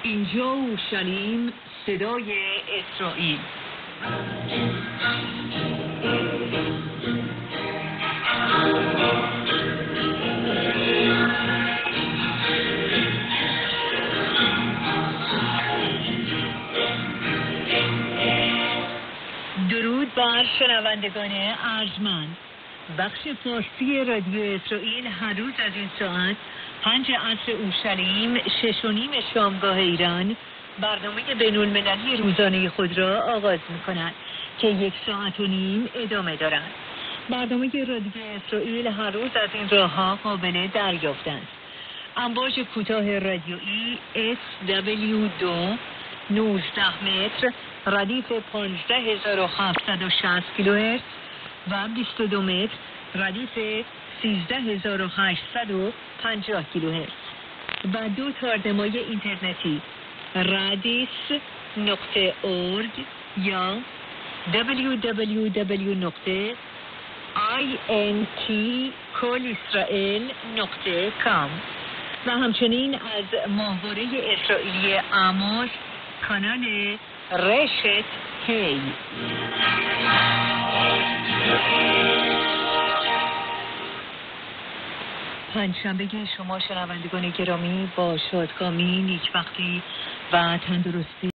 اینجا اورشلیم، صدای اسرائیل. درود بر شنوندگان ارجمند. بخش فارسی رادیو اسرائیل هر روز از این ساعت 5 عصر اورشلیم 6:30 شامگاه ایران برنامه بین‌المللی روزانه خود را آغاز می‌کند که 1 ساعت و نیم ادامه دارد. برنامه رادیو اسرائیل هر روز از این راه‌ها قابل دریافت است. امواج کوتاه رادیویی SW2 19 متر ردیف 15760 کیلوهرتز و 22 متر ردیف 13850 کیلوهرتز و 2 تاردمای اینترنتی radis.org یا www.intkolisrael.com و همچنین از ماهواره اسرائیلی اماس کانال رشت هی. پنجشنبه شما شنوندگان گرامی با شادکامی، نیکبختی و تندرستی